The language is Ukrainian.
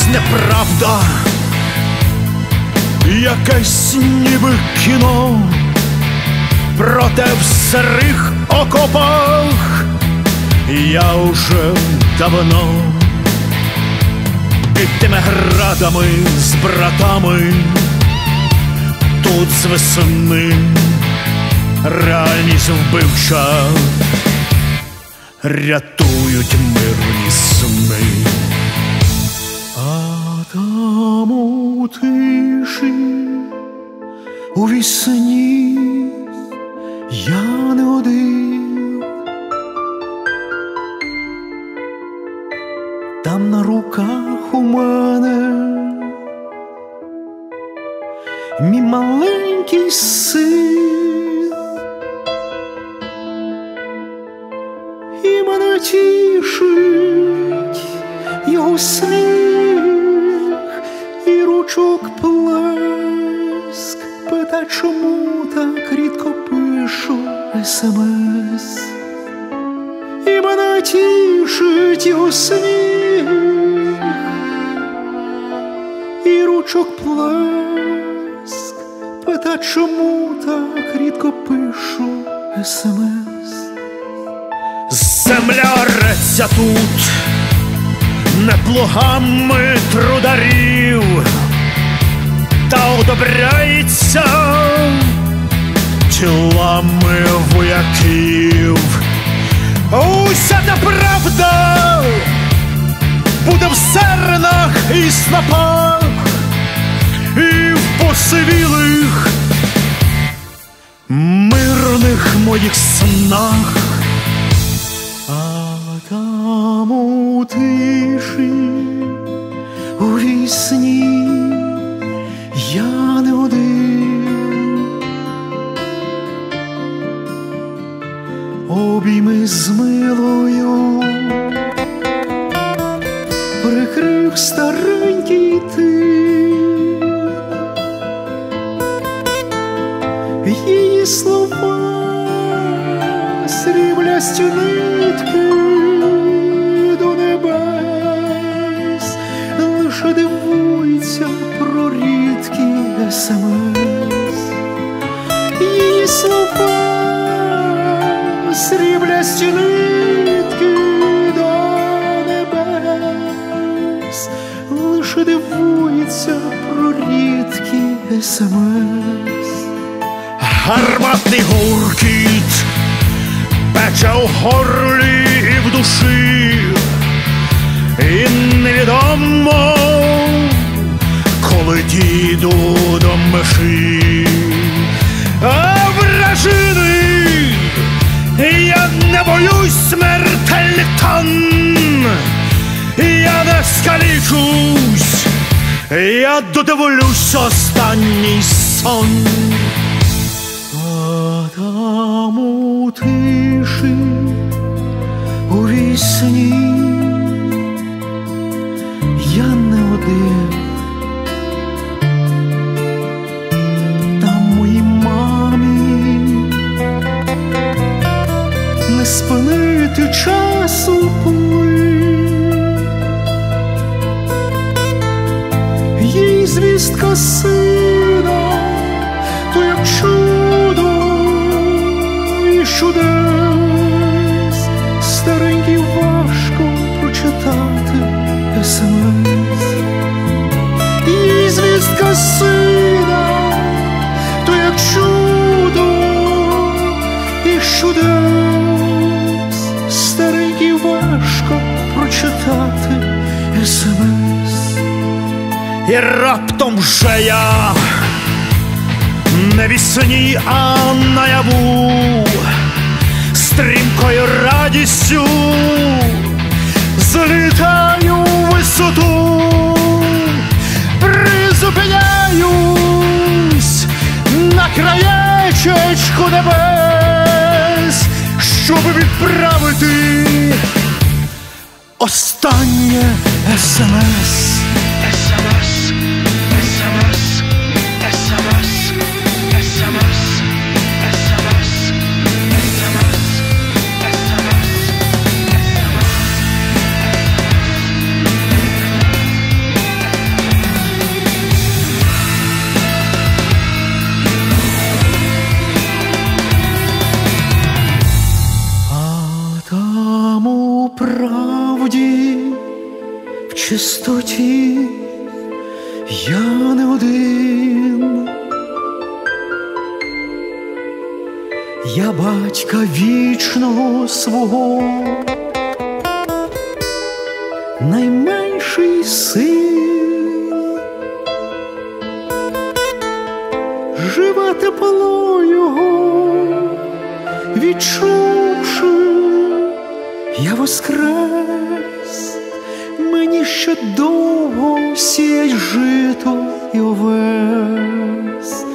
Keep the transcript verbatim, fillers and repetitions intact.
якась неправда, якесь ніби кіно, проте в сирих окопах я уже давно під тими градами з братами тут з весни. Реальність вбивча рятують мирні сни. А там у тиші, у вісні я не один. Там на руках у мене мій маленький син, і мене тішить його сміх і ручок плеск. Пита, чому так рідко пишу смс, і мене тішить його сміх і ручок плеск. Пита, чому так рідко пишу смс. Земля реться тут не плугами трударів, та одобряється тілами вояків. Уся та правда буде в сернах і снопах, і в посивілих мирних моїх снах. А там у тиші, у вісні я не один. Обійми з милою прикрив старенький тин, її слова сріблясті нитки до небес, лише дивується про рідкі смс. Її слова сріблясті нитки до небес, лише дивується про рідкі смс. Гарматний гуркіт пече у горлі і в душі, і невідомо, коли дійду до межі. А вражини я не боюсь смертельних тон, я не скалічусь, я додивлюсь останній сон. А там у тиші, у вісні я не один. Там моїй мамі не спинити часу плин. Їй звістка сина, то як чудо і чудес. Старенький важко прочитати смс. Їй звістка сина, то як чудо і чудес. Старенький важко прочитати смс. І раптом вже я не вісні, а наяву, стрімкою радістю злітаю в висоту, призупиняюсь на краєчечку небес, щоб відправити останнє смс. один. Я батька вічного свого, найменший син, живе тепло його, відчувши, я воскрес. Мені ще довго сіять жито і овес,